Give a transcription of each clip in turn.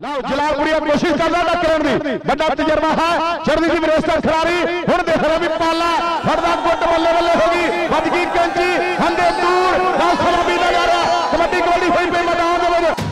लाओ जलालपुरी कोशिश करता था करने की बड़ा तजर्बा है चढ़दी सी विरोस्ता खिलाड़ी हुण देख रहा भी पाला फड़दा गुट बल्ले बल्ले होगी बज गई कैंची हंदे दूर रास्ता भी नजारा कबड्डी कबड्डी होई पे मैदान दे विच।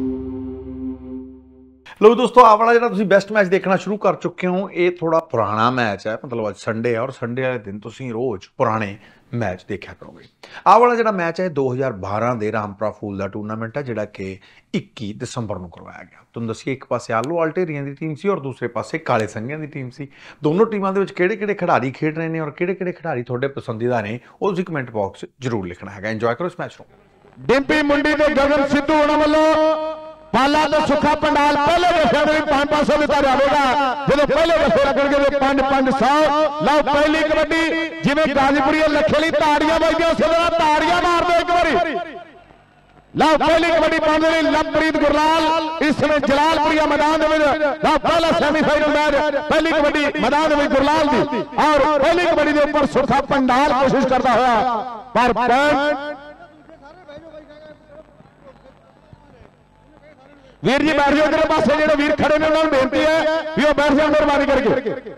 लो दोस्तों आ वाला जो बेस्ट मैच देखना शुरू कर चुके हो ये थोड़ा पुराना मैच है मतलब अज संडे है और संडे वाले दिन तुम रोज़ पुराने मैच देखा करोगे। आ वाला जो मैच है 2012 के रामपुरा फूल का टूरनामेंट है जोड़ा कि 21 दिसंबर को करवाया गया। तुम दसिए एक पासे आलू आल्टेरिया की टीम सी और दूसरे पासे काले संघिया की टीम सी। दोनों टीमों के किहड़े खिडारी खेड रहे हैं और किहड़े खिडारी तुहाडे पसंदीदा ने वो तुसीं कमेंट बॉक्स जरूर लिखना है। इंजॉय करो इस मैच को। डिंपी मुंडी ते गगन सिद्धू होना वालों पाला तो सुखा पंडाल पहले दफे में 500 दिता जाएगा जो पहले दफे लगेंगे 500 लो पहली कबड्डी जिवें गाजीपुरी लखेली ताड़ियां बजदियां उस तरह ताड़ियां मार दो एक बारी। लो पहली कबड्डी पाने लवप्रीत गुरलाल इस समय जलालपुरिया मैदान में लो पहला सेमीफाइनल मैच पहली कबड्डी मैदान में गुरलाल दी और पहली कबड्डी के ऊपर सुखा पंडाल कोशिश करता हुआ पर पॉइंट वीर जी बैठ जाओ इधर पासे जो वीर खड़े ने उन्होंने बेनती है भी वो बैठ जाओ मेहरबानी करके।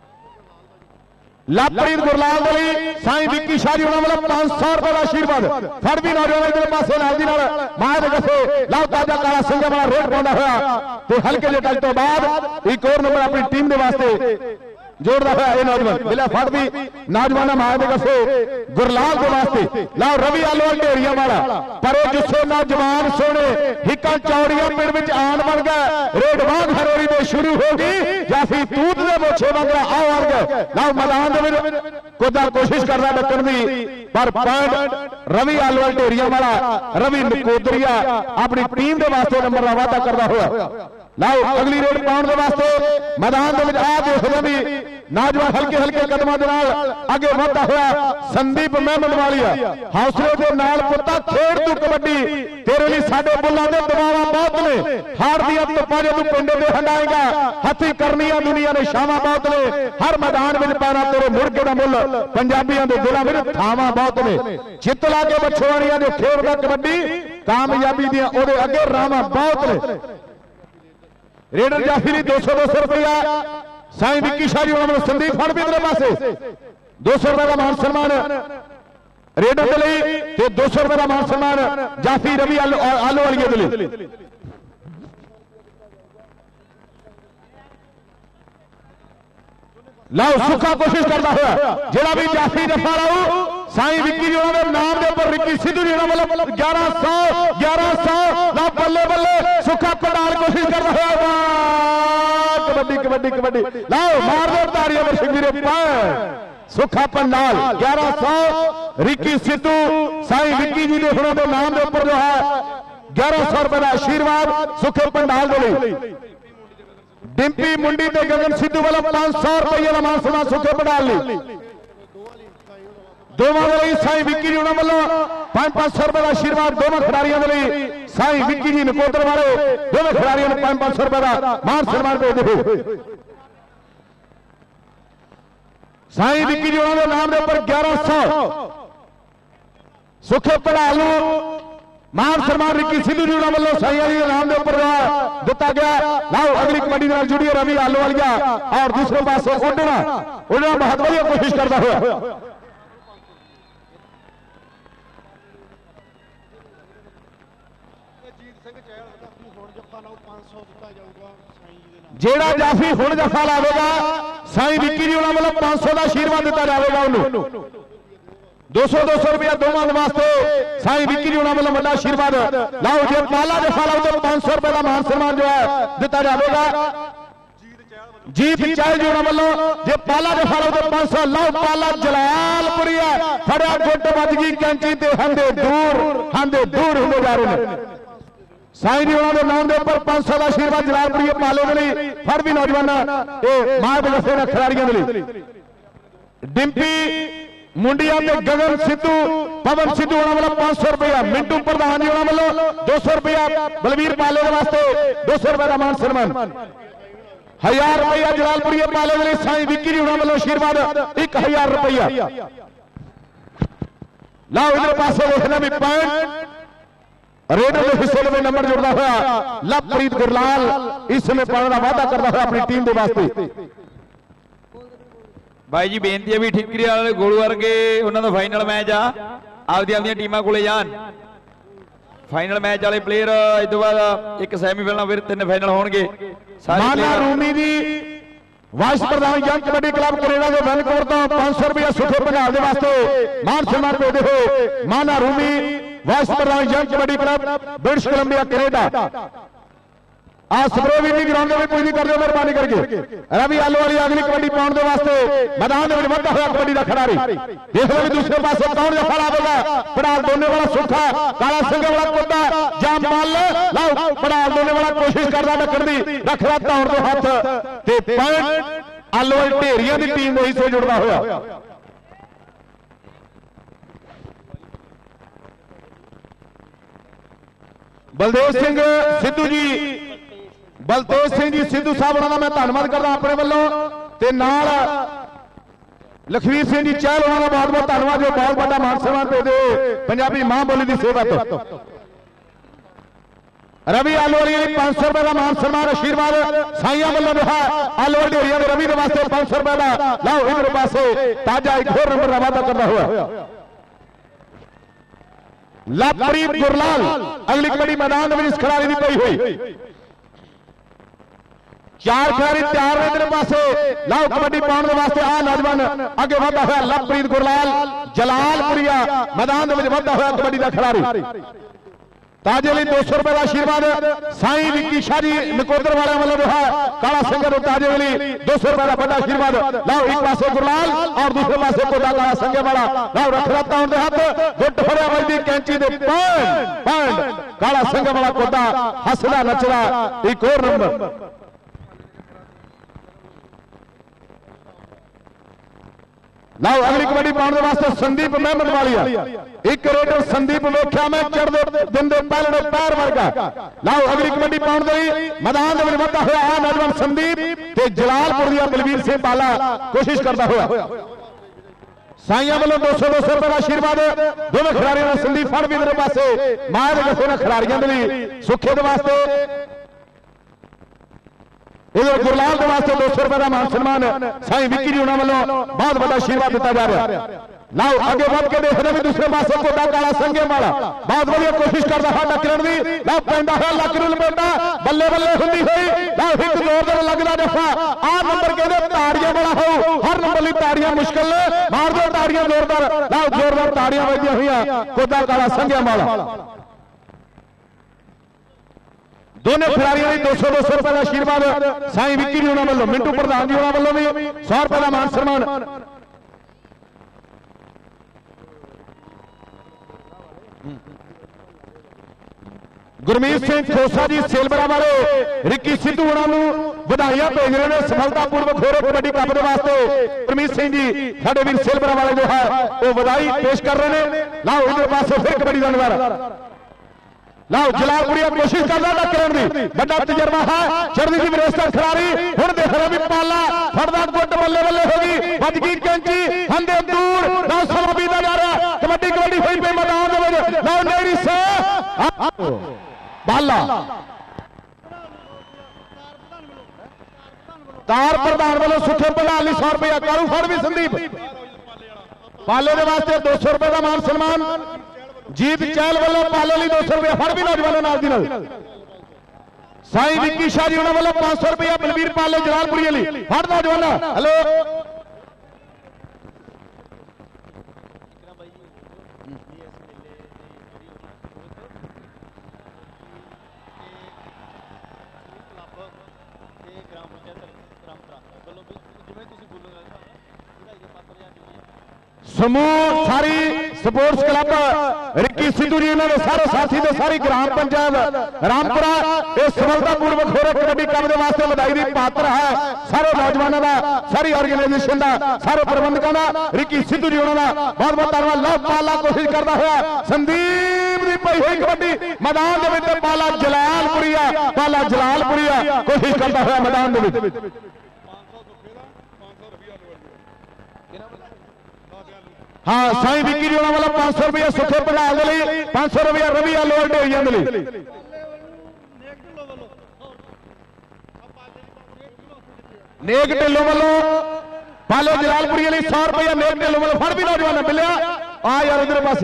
लवप्रीत गुरलाल दे साईं विक्की शाह जी उन्होंने वाला 500 रुपए का आशीर्वाद फड़ भी नौजवान इधर पासे नाल दी नाल मां दे गसे लव ताजा काला संघा वाला रेड पाਉਂਦਾ होया ते हल्के जे टच तो बाद एक और नंबर अपनी टीम दे वास्ते जोड़ता हुआ यह नौजवान बिला फड़ भी नौजवान मां दे गसे गुरलाल के वास्ते लाओ रवि आलो ढेरिया वाला पर जिससे नौजवान सोने हिक्का चौड़िया पिंड विच आन बन गया रेड वाग हरोरी में शुरू होगी जाफी तूत दे मोछे वांगरा आ आ गए लाओ मैदान दे विच कोदा कोशिश करदा डकण दी पर पॉइंट रवि आलो ढेरिया वाला रवि नकोदरिया अपनी टीम के वास्ते नंबर का वादा करता हुआ लाओ अगली रेड पाउंड के वास्ते मैदान के आ देखते भी नौजवान हल्के हल्के कदमों के नाल आगे बढ़ता हुआ संदीप मेहमद वालिया हौसले के नाल पुत्ता खेड तू कबड्डी तेरे लिए साडे बुल्लां दे दबावा बहुत ने हार दिया तप्पा जो तू पिंडे दे हंडाएगा हथी करनिया दुनिया ने शामा बहुत ने हर मैदान में पैरा तेरे मुर्गे का मुल पंजाबियों के दिलों में थावा बहुत ने चित ला के बछवाणियां दे खेड दा कबड्डी कामयाबी दियां ओदे अगे रामा बहुत ने। रेडर जाफी 200 रुपया साईं विक्की शाह जी उन्होंने संदीप फड़ भी पासे 200 रुपए का मान सम्मान रेडर के लिए 200 रुपए का मान सम्मान जाफी रवि आलू वाली के लिए। लाओ सुखा कोशिश करता हुआ जेड़ा भी जाफी दफा लाओ साईं विक्की जी उन्होंने नाम के ऊपर रिक्की सिद्धू जी मतलब 1100 ला बल्ले बल्ले सुखा पंडाल कोशिश करता हुआ कबड्डी कबड्डी कबड्डी लाओ मार दो ताड़ियां वर्षवीरे सुखा पंडाल 1100 रिक्की सिद्धू साईं विक्की जी ने उन्होंने नाम के ऊपर जो है 1100 रुपए का आशीर्वाद सुखे पंडाल के लिए। डिंपी मुंडी ते गगन सिद्धू वाला 500 रुपये का मान सम्मान सुखे पंडाल ली दोवां वाली साईं विक्की जी उन्होंने वालों 500 रुपए का आशीर्वाद दोवां खिडारियों के लिए साईं विक्की जी नकोदर वाले दोवें खिडारियों ने 500 रुपए का मान सम्मान भेज दे। साईं विक्की जी उन्होंने नाम के ऊपर 1100 सुखे पंडाल मान सम्मान रिक्की सिद्धू जी वालों साईं जी नाम के ऊपर दिता गया। लाओ अगली कबड्डी नाल जुड़ी रवि आलो वालिया और दूसरे पास उड़ना बहुत बढ़िया कोशिश करता हुआ जेड़ा जाफी हुण जफा लावेगा साईं विक्की जी उन्होंने वालों 500 का आशीर्वाद दिता जाएगा उन्होंने 200 रुपया दोवां वास्ते साईं विक्की जी उन्होंने वालों बड़ा आशीर्वाद। लाओ जो पाला जफा लाओ तो 500 रुपए का मान सम्मान जो है दिता जाएगा। जीत चाहे जी उन्होंने वालों जो पाला जफा लाओ तो 500 लाओ पाला जलालपुरी है फड़िया गुट बज गई कैंची ते हंदे दूर होंदे जा रहे हैं। साईं जी उन्होंने नाम के ऊपर 500 का आशीर्वाद जलालपुरी पाले के लिए फड़ भी नौजवान मां बलसे खिलाड़ियों के लिए। डिंपी मुंडिया के गगन सिद्धू पवन सिद्धू उन्होंने वाला 500 रुपया मिंटू प्रधान जी उन्होंने वालों 200 रुपया बलवीर पाले के वास्ते 200 रुपए का मान सम्मान 1000 रुपया जलालपुरी पाले के लिए साईं विक्की जी उन्होंने वालों आशीर्वाद 1000 रुपया। लाओ इधर पासे देखना भी पॉइंट रेडर के हिस्से में नंबर जोड़ता हुआ लवप्रीत गुरलाल इस समय पाने का वादा करता हुआ अपनी टीम के वास्ते। भाई जी बेनती है भी ठिकरी वाले गोल वर्गे उन्होंने फाइनल मैच आ आपदी आपदी टीमां कोले जान। फाइनल मैच वाले प्लेयर इस तो बाद एक सैमीफाइनल फिर 3 फाइनल होंगे। माना रूमी जी वाइस प्रधान जन कबड्डी क्लब कनेडा के वैनकूवर तो 500 रुपया सुखे पंजाब के वास्ते मान सम्मान देते हो। माना रूमी वाइस प्रधान जन kabaddi club British Columbia Canada आज सप्रोवी जी ग्राउंड में कोई नहीं कर दो मेहरबानी करके। रवि आलू वाली अगली कबड्डी पाउंड के वास्ते मैदान में बढ़ता हुआ कबड्डी का खिलाड़ी देख लो दूसरे पास कौन जा खड़ा होगा। पड़ाल दोने वाला सुखा काला संघ वाला कोटा जाम माल लाओ पड़ाल दोने वाला कोशिश करदा टक्कर दी रख रहा तौर दे हाथ ते पॉइंट आलू वाली ढेरियां दी टीम वही से जुड़दा होया। बलदेव सिंह सिद्धू जी बलतेज सिंह जी सिद्धू साहब उन्होंने मैं धन्यवाद करदा अपने वालों ते नाल लखवीर सिंह जी चहल उन्होंने बहुत बहुत धन्यवाद जो बहुत बड़ा मान सम्मान देते पंजाबी मां बोली की सेवा तो। रवि आलोवाली 500 रुपए का मान सम्मान आशीर्वाद साइया वालों रहा आलोवाल ढेरिया रवि के वास्ते 500 रुपए का लाओ इधर पासे ताजा एक होर नंबर का वादा करता हुआ लवप्रीत गुरलाल अगली कबड्डी मैदान में इस खिलाड़ी की पई हुई 4 खिलाड़ी तैयार है इधर पासे लाओ कबड्डी पाउंड के वास्ते आ नौजवान आगे बढ़ता हुआ लवप्रीत गुरलाल जलालपुरिया मैदान में बढ़ता हुआ कबड्डी का खिलाड़ी ताजे लिए 200 रुपए का आशीर्वाद साई विक्की शाह जी नकोदर वाले वालों रहा काला संघ ताजे वाली 200 रुपए का बड़ा आशीर्वाद लाओ एक पासे गुरलाल और दूसरे पासे कोटा काला संघ वाला लाओ रख रहा उनके हाथ गुट फड़िया बजदी कैंची दे पॉइंट काला संघ वाला कोटा हसदा नचदा एक और नंबर लाओ अगली कबड्डी पाउंड के वास्ते संदीप मेहमद वालिया एक रेडर संदीप वेख्या मैं चढ़ते दिन दे पहले पैर वर्गा लाओ अगली कबड्डी पाउंड गई मैदान में बढ़ता हुआ आ नौजवान संदीप ते जलालपुर दिया बलवीर सिंह बाला कोशिश करता हुआ साइया वालों 200 रुपए का आशीर्वाद दोनों खिलाड़ियों ने संदीप फड़ भी मेरे पासे मां के दसों खिलाड़ियों के लिए सुखे के वास्ते इधर गुरलाल के वास्ते 200 रुपए का मान सम्मान साई विक्की जी उन्होंने वालों बहुत बड़ा आशीर्वाद दिता जा रहा है। लाओ आगे बढ़ के देख रहे दूसरे पासे कोटा काला संघे वाला बहुत बढ़िया कोशिश करता है टक्कर दी लाओ पैंदा है लकरुल बेटा बल्ले बल्ले हुंदी हुई लाओ एक जोरदार लगदा दफा आ नंबर कहते ताड़ियां बड़ा हो हर नंबर ली ताड़ियां मुश्किल ने मार दो ताड़ियां जोरदार लाओ जोरदार ताड़ियां बजदियां हुई कोटा काला संघे वाला दोनों खिलाड़ियों ने 200 रुपए का आशीर्वाद साई विक्की जी उन्होंने वालों मिंटू प्रधान जी उन्होंने वालों भी 100 रुपए का मान सम्मान गुरमीत सिंह खोसा जी सेलबरा वाले रिक्की सिद्धू उन्होंने बधाइयां भेज रहे हैं सफलतापूर्वक हो रहे कबड्डी कप के वास्ते। गुरमीत सिंह जी साडे वीर सेलबरा वाले जो है वो बधाई पेश कर रहे हैं। लाओ इधर पास फिर कबड्डी का नजारा लाओ जलालपुरिया कोशिश कर रहा टक्कर दी बड़ा तजर्बा है चढ़दी जी विरोस्ता खिलाड़ी हुण देख रहा भी पाला फड़दा गुट बल्ले बल्ले होगी बज गई कैंची हंदे दूर लाओ समा बीता जा रहा कबड्डी कबड्डी होई पे मैदान दे विच लाओ नेरी से बाला तार प्रधान वालों सुखे प्रधान 100 रुपया कालू फड़ भी संदीप पाले के वास्ते 200 रुपए का मान सम्मान जीत चहल वालों पाले ली 200 रुपया फड़ भी नौजवानों नाल दी नाल साई विक्की शाह जी उन्होंने वालों 500 रुपया बलवीर पाले जलालपुरी ली फड़ नौजवाना हेलो समूह सारी स्पोर्ट्स क्लब रिक्की सिद्धू जी उन्होंने सारे साथी दे सारी ग्राम पंचायत रामपुरा इस सफलतापूर्वक हो रहे कबड्डी कप के वास्ते बधाई की पात्र है सारे नौजवानों का सारी ऑर्गेनाइजेशन का सारे प्रबंधकों का रिक्की सिद्धू जी उन्होंने बहुत बहुत धन्यवाद। लव पाला कोशिश करता हुआ संदीप की पई हुई कबड्डी मैदान के पाला जलालपुरिया कोशिश करता हुआ मैदान हाँ साई विक्की जी वाला 500 रुपया सुखे पंडाल दे लई 500 रुपया रवि आलोर ढेरियां दे लई नेक ढिल्लों वालों पालो जलालपुरी वाली 100 रुपया नेक ढिल्लों वालों फड़ भी नौजवान मिलिया आ यार इधर पास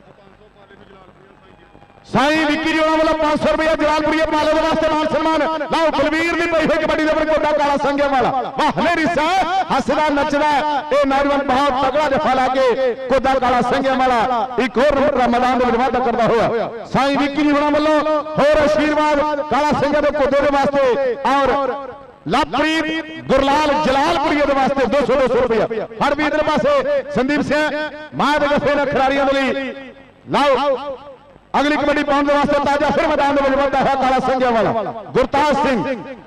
साई विक्की जी वाला 500 रुपया जलालपुरी पालो के वास्ते मान सम्मान लाओ बलवीर दी पई है कबड्डी दे पर कोटा काला संगे वाला वाह मेरी सा हसदा नचदा ए नौजवान बहुत तगड़ा दफा लाके कोटा काला संगे वाला एक और नंबर मैदान दे वादा करदा होया साई विक्की जी वालों और आशीर्वाद काला संगे दे कोटे दे वास्ते और लवप्रीत गुरलाल जलालपुरी के वास्ते 200 रुपया हर भी इधर पासे संदीप सिंह मां दे गफे खिलाड़ियों के लिए लाओ अगली कबड्डी पाउंड वास्ते ताजा फिर मैदान में बनता है काला संघिया वाला गुरताज सिंह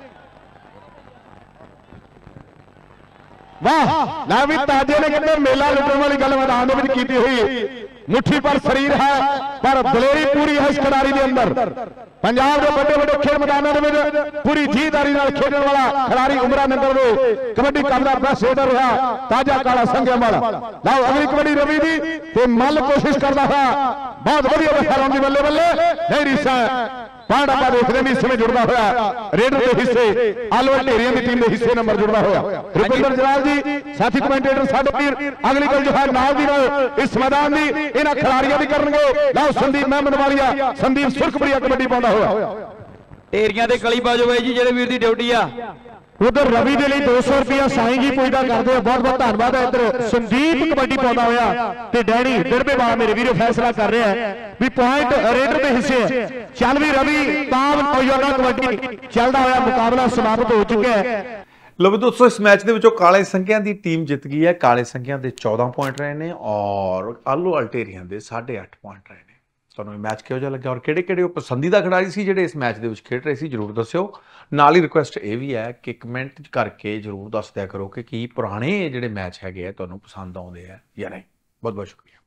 वाह लावी ताजे ने कहते मेला लुटने वाली गल मैदान में की हुई मुट्ठी पर शरीर है पर दलेरी पूरी है इस खिलाड़ी के अंदर पंजाब के बड़े बड़े खेल मैदानों में पूरी जीदारी खेलने वाला खिलाड़ी उमरा नगर में कबड्डी कप का बेस्ट रेडर रहा ताजा काला संघिया वाला लाओ अगली कबड्डी रवि दी ते मल कोशिश करता है बहुत बढ़िया बल्ले बल्ले बल्ले नहीं रिसा पांडा का देखने में इसमें जुड़ता हुआ रेडर के हिस्से आलवर ढेरियां की टीम के हिस्से नंबर जुड़ता हुआ रुपिंदर जलाल जी साथी कमेंटेटर साडे वीर अगली गल जो है नाल दी इस मैदान की इन्हां खिलाड़ियों की करनगे लाओ संदीप महमद वालिया संदीप सुरखपुरिया कबड्डी पाउंदा होया ढेरियां ते कली बाजो भाई जी जेड़े वीर दी ड्यूटी आ उधर रवि के लिए 200 रुपया साई जी पुजदा करते हैं बहुत बहुत धन्यवाद है इधर संदीप कबड्डी पाउंदा होया ते डैडी दिरबे वाला मेरे वीरो फैसला कर रहे हैं भी पॉइंट रेडर के हिस्से चल भी रवि ताम नौजवान कबड्डी चलता होया मुकाबला समाप्त हो चुका है लो भी दोस्तों इस मैच के काले संघिया की टीम जित गई है काले संघिया के 14 पॉइंट रहे हैं और आलू अल्टेरिया के 8.5 पॉइंट रहे हैं ਤੁਹਾਨੂੰ ਇਹ ਮੈਚ ਕਿਹੋ ਜਿਹਾ ਲੱਗਿਆ ਔਰ ਕਿਹੜੇ ਪਸੰਦੀਦਾ ਖਿਡਾਰੀ ਸੀ ਜਿਹੜੇ ਇਸ ਮੈਚ ਦੇ ਵਿੱਚ ਖੇਡ ਰਹੇ ਸੀ ਜਰੂਰ ਦੱਸਿਓ ਨਾਲ ਹੀ ਰਿਕੁਐਸਟ ਇਹ ਵੀ ਹੈ ਕਿ ਕਮੈਂਟ ਕਰਕੇ ਜਰੂਰ ਦੱਸ ਦਿਆ ਕਰੋ ਕਿ ਕੀ ਪੁਰਾਣੇ ਜਿਹੜੇ ਮੈਚ ਹੈਗੇ ਆ ਤੁਹਾਨੂੰ ਪਸੰਦ ਆਉਂਦੇ ਆ ਜਾਂ ਨਹੀਂ ਬਹੁਤ ਬਹੁਤ ਸ਼ੁਕਰੀਆ